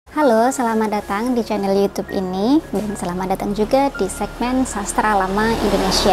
Halo, selamat datang di channel YouTube ini dan selamat datang juga di segmen Sastra Lama Indonesia.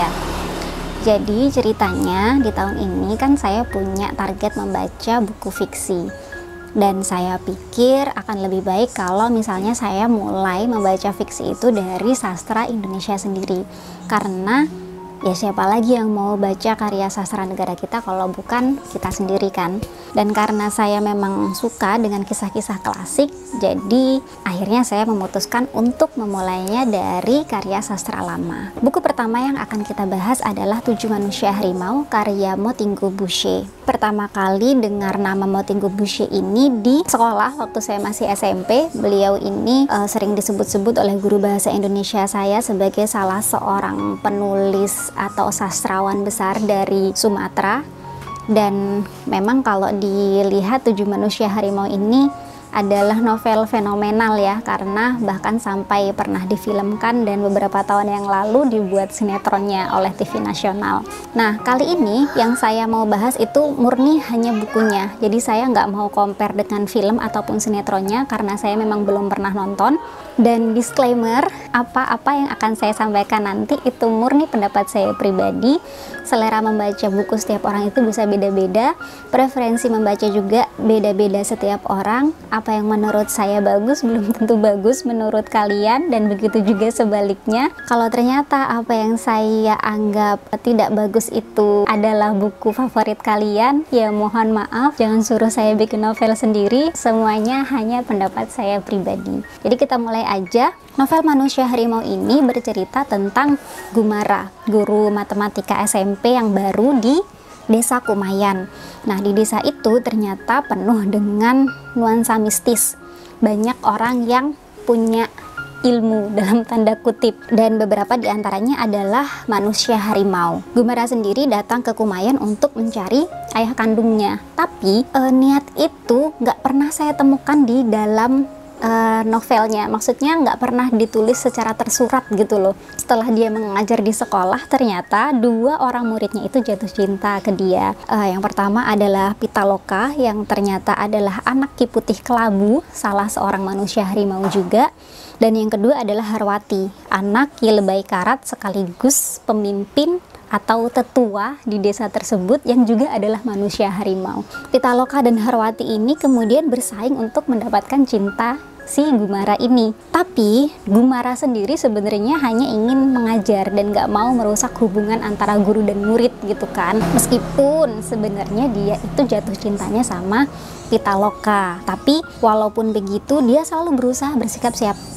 Jadi ceritanya di tahun ini kan saya punya target membaca buku fiksi. Dan saya pikir akan lebih baik kalau misalnya saya mulai membaca fiksi itu dari sastra Indonesia sendiri. Karena ya siapa lagi yang mau baca karya sastra negara kita kalau bukan kita sendiri kan. Dan karena saya memang suka dengan kisah-kisah klasik, jadi akhirnya saya memutuskan untuk memulainya dari karya sastra lama. Buku pertama yang akan kita bahas adalah 7 Manusia Harimau karya Motinggo Busse. Pertama kali dengar nama Motinggo Busse ini di sekolah waktu saya masih SMP. Beliau ini sering disebut-sebut oleh guru bahasa Indonesia saya sebagai salah seorang penulis atau sastrawan besar dari Sumatera. Dan memang kalau dilihat 7 Manusia Harimau ini adalah novel fenomenal ya, karena bahkan sampai pernah difilmkan dan beberapa tahun yang lalu dibuat sinetronnya oleh TV nasional. Nah, kali ini yang saya mau bahas itu murni hanya bukunya, jadi saya nggak mau compare dengan film ataupun sinetronnya karena saya memang belum pernah nonton. Dan disclaimer, apa-apa yang akan saya sampaikan nanti itu murni pendapat saya pribadi. Selera membaca buku setiap orang itu bisa beda-beda, preferensi membaca juga beda-beda setiap orang. Apa yang menurut saya bagus belum tentu bagus menurut kalian, dan begitu juga sebaliknya. Kalau ternyata apa yang saya anggap tidak bagus itu adalah buku favorit kalian, ya mohon maaf, jangan suruh saya bikin novel sendiri. Semuanya hanya pendapat saya pribadi. Jadi kita mulai aja. Novel Manusia Harimau ini bercerita tentang Gumara, guru matematika SMP yang baru di Desa Kumayan. Nah, di desa itu ternyata penuh dengan nuansa mistis. Banyak orang yang punya ilmu dalam tanda kutip, dan beberapa diantaranya adalah manusia harimau. Gumara sendiri datang ke Kumayan untuk mencari ayah kandungnya, tapi niat itu nggak pernah saya temukan di dalam novelnya. Maksudnya nggak pernah ditulis secara tersurat gitu loh. Setelah dia mengajar di sekolah, ternyata 2 orang muridnya itu jatuh cinta ke dia. Yang pertama adalah Pitaloka, yang ternyata adalah anak Ki Putih Kelabu, salah seorang manusia harimau juga. Dan yang kedua adalah Harwati, anak Ki Lebay Karat sekaligus pemimpin atau tetua di desa tersebut yang juga adalah manusia harimau. Pitaloka dan Harwati ini kemudian bersaing untuk mendapatkan cinta si Gumara ini. Tapi Gumara sendiri sebenarnya hanya ingin mengajar dan gak mau merusak hubungan antara guru dan murid gitu kan. Meskipun sebenarnya dia itu jatuh cintanya sama Pitaloka, tapi walaupun begitu dia selalu berusaha bersikap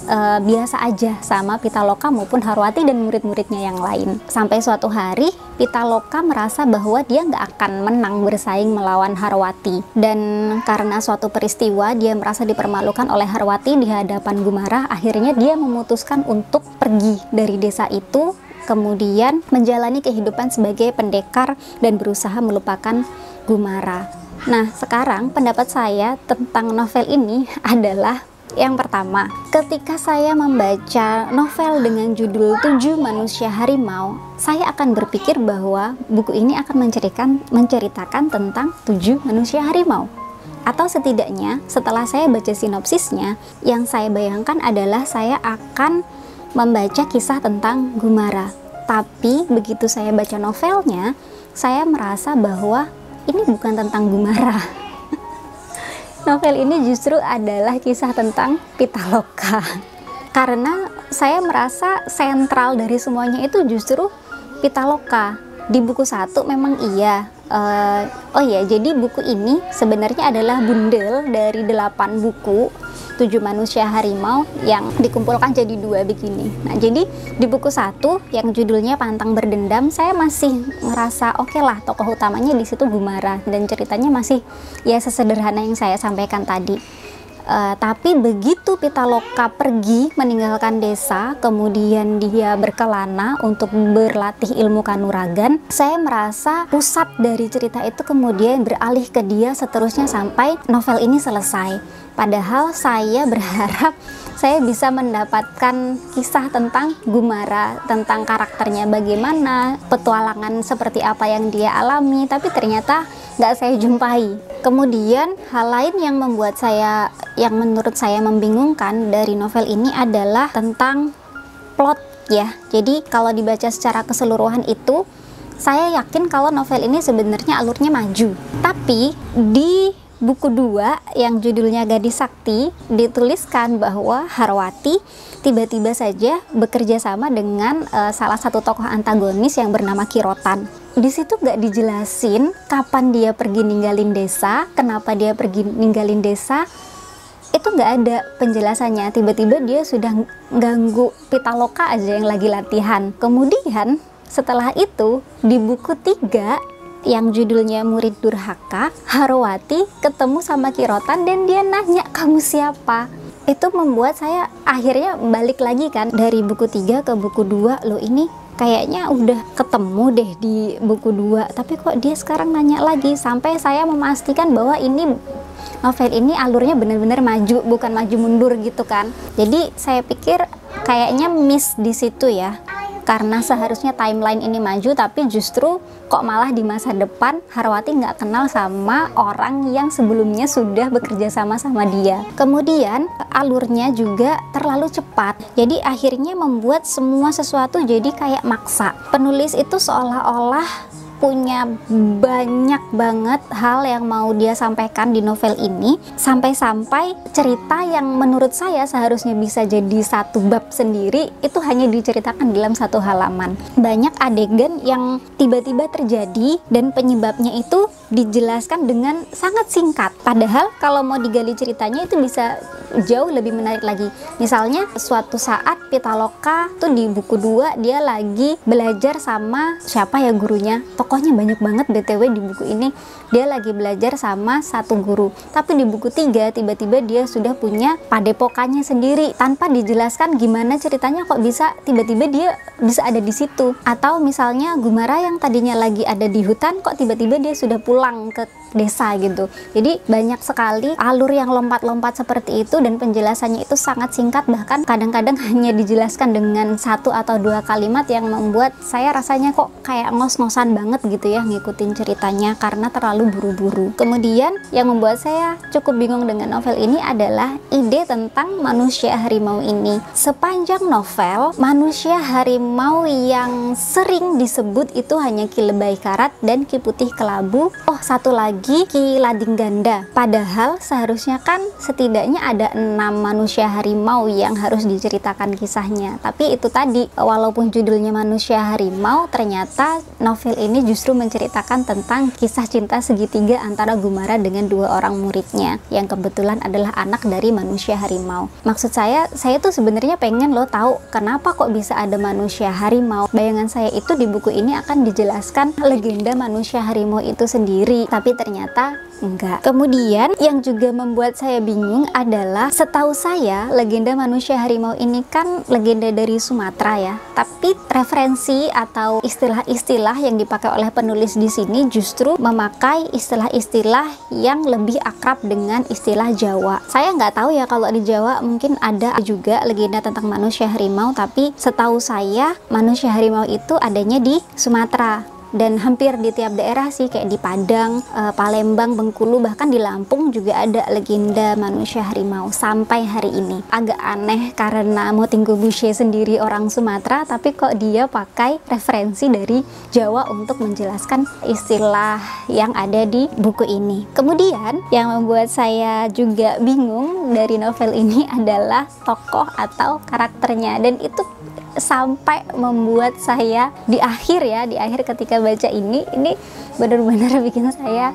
biasa aja sama Pitaloka maupun Harwati dan murid-muridnya yang lain. Sampai suatu hari Pitaloka merasa bahwa dia nggak akan menang bersaing melawan Harwati, dan karena suatu peristiwa dia merasa dipermalukan oleh Harwati di hadapan Gumara. Akhirnya dia memutuskan untuk pergi dari desa itu, kemudian menjalani kehidupan sebagai pendekar dan berusaha melupakan Gumara. Nah, sekarang pendapat saya tentang novel ini adalah yang pertama, ketika saya membaca novel dengan judul 7 Manusia Harimau, saya akan berpikir bahwa buku ini akan menceritakan tentang 7 manusia harimau. Atau setidaknya setelah saya baca sinopsisnya, yang saya bayangkan adalah saya akan membaca kisah tentang Gumara. Tapi begitu saya baca novelnya, saya merasa bahwa ini bukan tentang Gumara. Novel ini justru adalah kisah tentang Pitaloka. Karena saya merasa sentral dari semuanya itu justru Pitaloka. Di buku 1 memang iya. Oh ya, jadi buku ini sebenarnya adalah bundel dari 8 buku 7 Manusia Harimau yang dikumpulkan jadi 2 begini. Nah, jadi di buku 1 yang judulnya Pantang Berdendam, saya masih ngerasa oke lah, tokoh utamanya di situ Gumara dan ceritanya masih ya sesederhana yang saya sampaikan tadi. Tapi begitu Pitaloka pergi meninggalkan desa, kemudian dia berkelana untuk berlatih ilmu kanuragan, saya merasa pusat dari cerita itu kemudian beralih ke dia seterusnya sampai novel ini selesai. Padahal saya berharap saya bisa mendapatkan kisah tentang Gumara, tentang karakternya bagaimana, petualangan seperti apa yang dia alami, tapi ternyata nggak saya jumpai. Kemudian hal lain yang menurut saya membingungkan dari novel ini adalah tentang plot ya. Jadi kalau dibaca secara keseluruhan itu, saya yakin kalau novel ini sebenarnya alurnya maju. Tapi di buku 2 yang judulnya Gadis Sakti dituliskan bahwa Harwati tiba-tiba saja bekerja sama dengan salah satu tokoh antagonis yang bernama Kirotan. Di situ nggak dijelasin kapan dia pergi ninggalin desa, kenapa dia pergi ninggalin desa, itu nggak ada penjelasannya. Tiba-tiba dia sudah ganggu Pitaloka aja yang lagi latihan. Kemudian setelah itu di buku 3 yang judulnya Murid Durhaka, Harwati ketemu sama Kirotan dan dia nanya, kamu siapa? Itu membuat saya akhirnya balik lagi kan dari buku 3 ke buku 2, loh ini kayaknya udah ketemu deh di buku 2, tapi kok dia sekarang nanya lagi, sampai saya memastikan bahwa ini novel ini alurnya benar-benar maju, bukan maju mundur gitu kan. Jadi saya pikir kayaknya miss di situ ya. Karena seharusnya timeline ini maju, tapi justru kok malah di masa depan Harwati nggak kenal sama orang yang sebelumnya sudah bekerja sama dia. Kemudian alurnya juga terlalu cepat, jadi akhirnya membuat semua sesuatu jadi kayak maksa. Penulis itu seolah-olah punya banyak banget hal yang mau dia sampaikan di novel ini, sampai-sampai cerita yang menurut saya seharusnya bisa jadi satu bab sendiri itu hanya diceritakan dalam satu halaman. Banyak adegan yang tiba-tiba terjadi dan penyebabnya itu dijelaskan dengan sangat singkat, padahal kalau mau digali ceritanya itu bisa jauh lebih menarik lagi. Misalnya suatu saat Pitaloka tuh di buku 2 dia lagi belajar sama siapa ya gurunya, tokohnya banyak banget BTW di buku ini. Dia lagi belajar sama satu guru, tapi di buku 3 tiba-tiba dia sudah punya padepokannya sendiri tanpa dijelaskan gimana ceritanya kok bisa tiba-tiba dia bisa ada di situ. Atau misalnya Gumara yang tadinya lagi ada di hutan kok tiba-tiba dia sudah pulang ke desa gitu. Jadi banyak sekali alur yang lompat-lompat seperti itu dan penjelasannya itu sangat singkat, bahkan kadang-kadang hanya dijelaskan dengan 1 atau 2 kalimat yang membuat saya rasanya kok kayak ngos-ngosan banget gitu ya ngikutin ceritanya karena terlalu buru-buru. Kemudian yang membuat saya cukup bingung dengan novel ini adalah ide tentang manusia harimau ini. Sepanjang novel, manusia harimau yang sering disebut itu hanya Ki Lebay Karat dan Ki Putih Kelabu. Oh, satu lagi Ki Lading Ganda. Padahal seharusnya kan setidaknya ada 6 manusia harimau yang harus diceritakan kisahnya. Tapi itu tadi, walaupun judulnya manusia harimau, ternyata novel ini justru menceritakan tentang kisah cinta segitiga antara Gumara dengan 2 orang muridnya yang kebetulan adalah anak dari manusia harimau. Maksud saya tuh sebenarnya pengen lo tahu kenapa kok bisa ada manusia harimau. Bayangan saya itu di buku ini akan dijelaskan legenda manusia harimau itu sendiri, tapi ternyata enggak. Kemudian yang juga membuat saya bingung adalah setahu saya legenda manusia harimau ini kan legenda dari Sumatera ya, tapi referensi atau istilah-istilah yang dipakai oleh penulis di sini justru memakai istilah-istilah yang lebih akrab dengan istilah Jawa. Saya nggak tahu ya kalau di Jawa mungkin ada juga legenda tentang manusia harimau, tapi setahu saya manusia harimau itu adanya di Sumatera. Dan hampir di tiap daerah sih, kayak di Padang, Palembang, Bengkulu, bahkan di Lampung juga ada legenda manusia harimau sampai hari ini. Agak aneh karena Motinggo Bushe sendiri orang Sumatera, tapi kok dia pakai referensi dari Jawa untuk menjelaskan istilah yang ada di buku ini. Kemudian yang membuat saya juga bingung dari novel ini adalah tokoh atau karakternya, dan itu sampai membuat saya di akhir ketika baca ini benar-benar bikin saya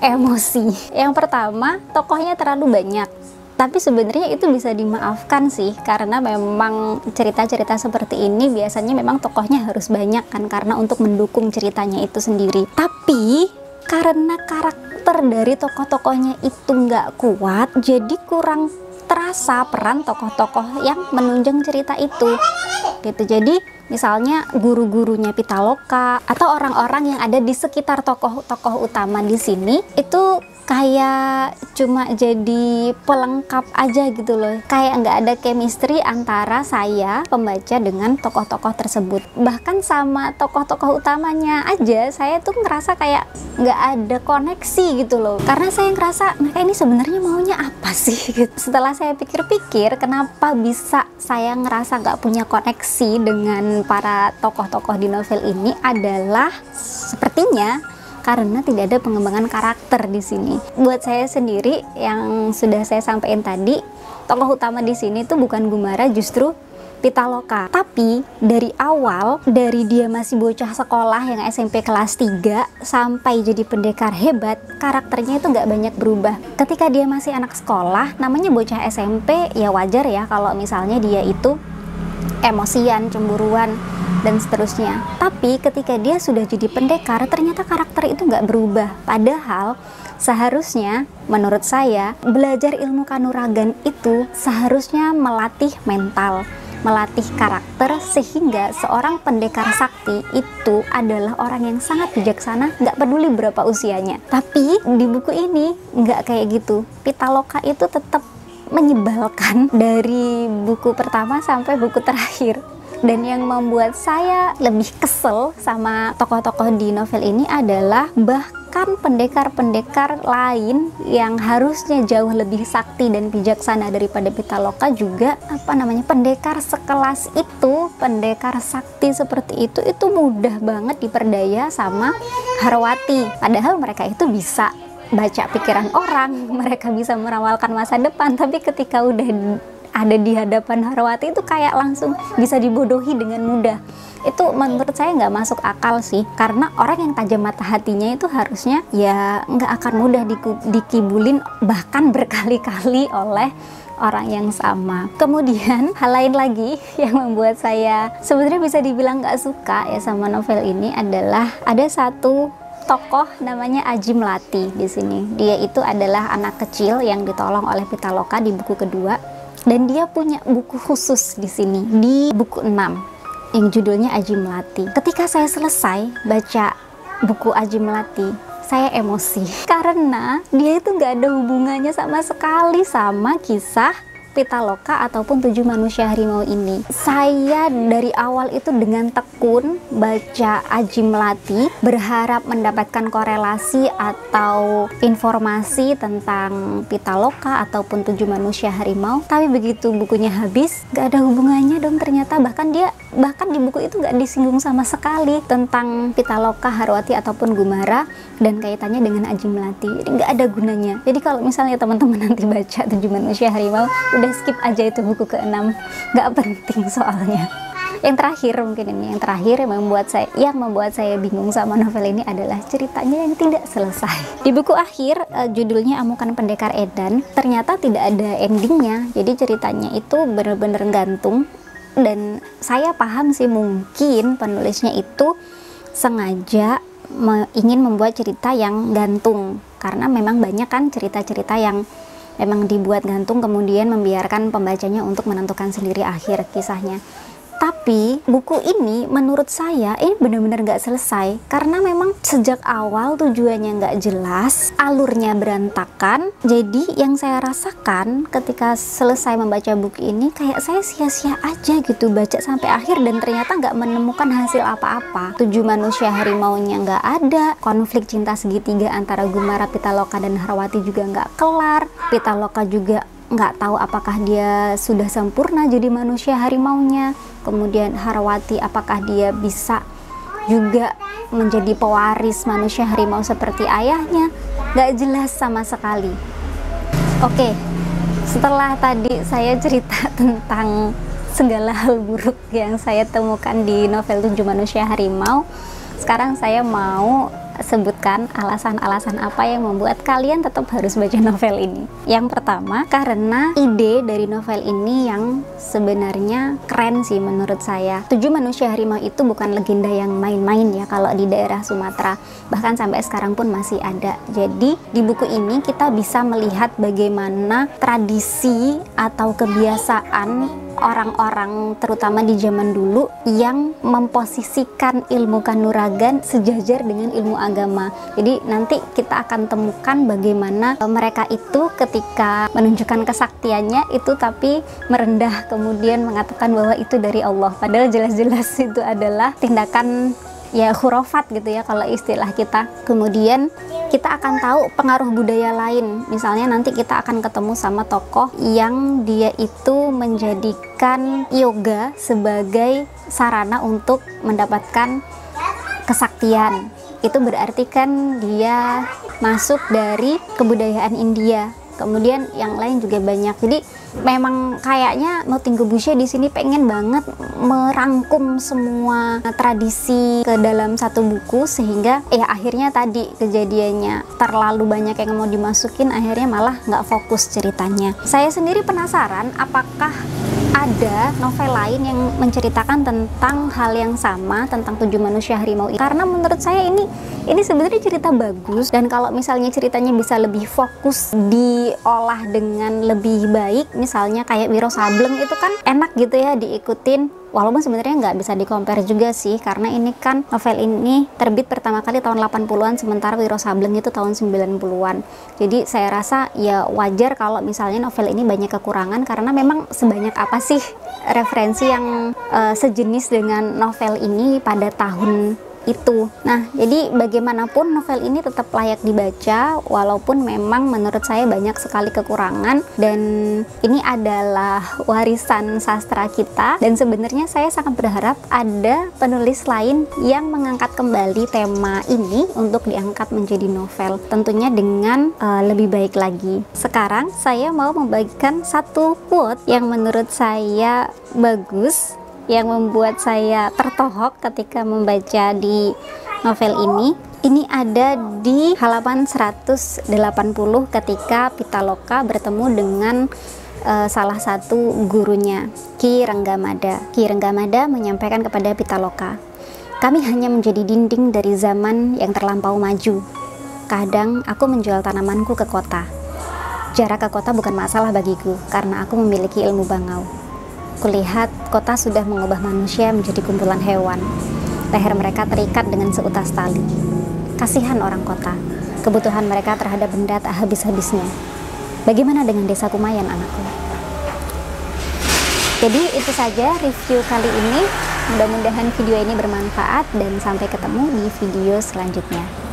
emosi. Yang pertama, tokohnya terlalu banyak, tapi sebenarnya itu bisa dimaafkan sih, karena memang cerita-cerita seperti ini biasanya memang tokohnya harus banyak kan, karena untuk mendukung ceritanya itu sendiri. Tapi karena karakter dari tokoh-tokohnya itu nggak kuat, jadi kurang terasa peran tokoh-tokoh yang menunjang cerita itu gitu. Jadi misalnya guru-gurunya Pitaloka atau orang-orang yang ada di sekitar tokoh-tokoh utama di sini itu kayak cuma jadi pelengkap aja gitu loh, kayak nggak ada chemistry antara saya pembaca dengan tokoh-tokoh tersebut. Bahkan sama tokoh-tokoh utamanya aja saya tuh ngerasa kayak nggak ada koneksi gitu loh, karena saya ngerasa mereka ini sebenarnya maunya apa sih gitu. Setelah saya pikir-pikir kenapa bisa saya ngerasa nggak punya koneksi dengan para tokoh-tokoh di novel ini adalah sepertinya karena tidak ada pengembangan karakter di sini. Buat saya sendiri yang sudah saya sampaikan tadi, tokoh utama di sini tuh bukan Gumara, justru Pitaloka. Tapi dari awal, dari dia masih bocah sekolah yang SMP kelas 3 sampai jadi pendekar hebat, karakternya itu nggak banyak berubah. Ketika dia masih anak sekolah, namanya bocah SMP, ya wajar ya kalau misalnya dia itu emosian, cemburuan, dan seterusnya. Tapi ketika dia sudah jadi pendekar, ternyata karakter itu nggak berubah. Padahal seharusnya menurut saya belajar ilmu kanuragan itu seharusnya melatih mental, melatih karakter, sehingga seorang pendekar sakti itu adalah orang yang sangat bijaksana, nggak peduli berapa usianya. Tapi di buku ini nggak kayak gitu. Pitaloka itu tetap menyebalkan dari buku pertama sampai buku terakhir. Dan yang membuat saya lebih kesel sama tokoh-tokoh di novel ini adalah bahkan pendekar-pendekar lain yang harusnya jauh lebih sakti dan bijaksana daripada Pitaloka juga pendekar sekelas itu, pendekar sakti seperti itu mudah banget diperdaya sama Harwati. Padahal mereka itu bisa baca pikiran orang, mereka bisa meramalkan masa depan, tapi ketika udah ada di hadapan Harwati itu kayak langsung bisa dibodohi dengan mudah. Itu menurut saya nggak masuk akal sih, karena orang yang tajam mata hatinya itu harusnya ya nggak akan mudah dikibulin bahkan berkali-kali oleh orang yang sama. Kemudian hal lain lagi yang membuat saya sebenarnya bisa dibilang nggak suka ya sama novel ini adalah ada satu tokoh namanya Aji Melati di sini. Dia itu adalah anak kecil yang ditolong oleh Pitaloka di buku kedua. Dan dia punya buku khusus di sini, di buku 6 yang judulnya Aji Melati. Ketika saya selesai baca buku Aji Melati, saya emosi karena dia itu nggak ada hubungannya sama sekali sama kisah Pitaloka ataupun 7 manusia harimau ini. Saya dari awal itu dengan tekun baca Aji Melati, berharap mendapatkan korelasi atau informasi tentang Pitaloka ataupun 7 manusia harimau. Tapi begitu bukunya habis, nggak ada hubungannya dong ternyata. Bahkan di buku itu nggak disinggung sama sekali tentang Pitaloka, Harwati ataupun Gumara dan kaitannya dengan Aji Melati. Jadi nggak ada gunanya. Jadi kalau misalnya teman-teman nanti baca 7 manusia harimau, udah skip aja itu buku ke-6, nggak penting soalnya. Yang terakhir mungkin ini, yang terakhir yang membuat saya bingung sama novel ini adalah ceritanya yang tidak selesai. Di buku akhir judulnya Amukan Pendekar Edan, ternyata tidak ada endingnya. Jadi ceritanya itu bener-bener gantung. Dan saya paham sih mungkin penulisnya itu sengaja ingin membuat cerita yang gantung, karena memang banyak kan cerita-cerita yang memang dibuat gantung kemudian membiarkan pembacanya untuk menentukan sendiri akhir kisahnya. Tapi buku ini menurut saya ini benar-benar nggak selesai, karena memang sejak awal tujuannya nggak jelas, alurnya berantakan. Jadi yang saya rasakan ketika selesai membaca buku ini, kayak saya sia-sia aja gitu baca sampai akhir dan ternyata nggak menemukan hasil apa-apa. 7 manusia harimaunya nggak ada, konflik cinta segitiga antara Gumara, Pitaloka dan Harwati juga nggak kelar. Pitaloka juga nggak tahu apakah dia sudah sempurna jadi manusia harimaunya. Kemudian Harwati apakah dia bisa juga menjadi pewaris manusia harimau seperti ayahnya. Nggak jelas sama sekali. Oke, setelah tadi saya cerita tentang segala hal buruk yang saya temukan di novel 7 manusia harimau, sekarang saya mau sebutkan alasan-alasan apa yang membuat kalian tetap harus baca novel ini. Yang pertama, karena ide dari novel ini yang sebenarnya keren sih menurut saya. 7 manusia harimau itu bukan legenda yang main-main ya kalau di daerah Sumatera, bahkan sampai sekarang pun masih ada. Jadi di buku ini kita bisa melihat bagaimana tradisi atau kebiasaan orang-orang terutama di zaman dulu yang memposisikan ilmu kanuragan sejajar dengan ilmu agama. Jadi nanti kita akan temukan bagaimana mereka itu ketika menunjukkan kesaktiannya itu tapi merendah, kemudian mengatakan bahwa itu dari Allah, padahal jelas-jelas itu adalah tindakan ya khurafat gitu ya kalau istilah kita. Kemudian kita akan tahu pengaruh budaya lain, misalnya nanti kita akan ketemu sama tokoh yang dia itu menjadikan yoga sebagai sarana untuk mendapatkan kesaktian. Itu berarti kan dia masuk dari kebudayaan India. Kemudian yang lain juga banyak. Jadi memang kayaknya Moutinho Bushe di sini pengen banget merangkum semua tradisi ke dalam satu buku, sehingga ya akhirnya tadi kejadiannya terlalu banyak yang mau dimasukin, akhirnya malah nggak fokus ceritanya. Saya sendiri penasaran apakah ada novel lain yang menceritakan tentang hal yang sama, tentang 7 manusia harimau ini. Karena menurut saya ini sebenarnya cerita bagus, dan kalau misalnya ceritanya bisa lebih fokus diolah dengan lebih baik, misalnya kayak Wiro Sableng itu kan enak gitu ya diikutin. Walaupun sebenarnya nggak bisa di-compare juga sih, karena ini kan novel ini terbit pertama kali tahun 80-an, sementara Wiro Sableng itu tahun 90-an. Jadi saya rasa ya wajar kalau misalnya novel ini banyak kekurangan, karena memang sebanyak apa sih referensi yang sejenis dengan novel ini pada tahun itu. Nah, jadi bagaimanapun novel ini tetap layak dibaca, walaupun memang menurut saya banyak sekali kekurangan, dan ini adalah warisan sastra kita, dan sebenarnya saya sangat berharap ada penulis lain yang mengangkat kembali tema ini untuk diangkat menjadi novel, tentunya dengan lebih baik lagi. Sekarang saya mau membagikan satu quote yang menurut saya bagus, yang membuat saya tertohok ketika membaca di novel ini. Ini ada di halaman 180 ketika Pitaloka bertemu dengan salah satu gurunya, Ki Renggamada. Ki Renggamada menyampaikan kepada Pitaloka, "Kami hanya menjadi dinding dari zaman yang terlampau maju. Kadang aku menjual tanamanku ke kota. Jarak ke kota bukan masalah bagiku karena aku memiliki ilmu bangau. Kulihat kota sudah mengubah manusia menjadi kumpulan hewan. Leher mereka terikat dengan seutas tali. Kasihan orang kota. Kebutuhan mereka terhadap benda tak habis-habisnya. Bagaimana dengan desa Kumayan, anakku?" Jadi itu saja review kali ini. Mudah-mudahan video ini bermanfaat, dan sampai ketemu di video selanjutnya.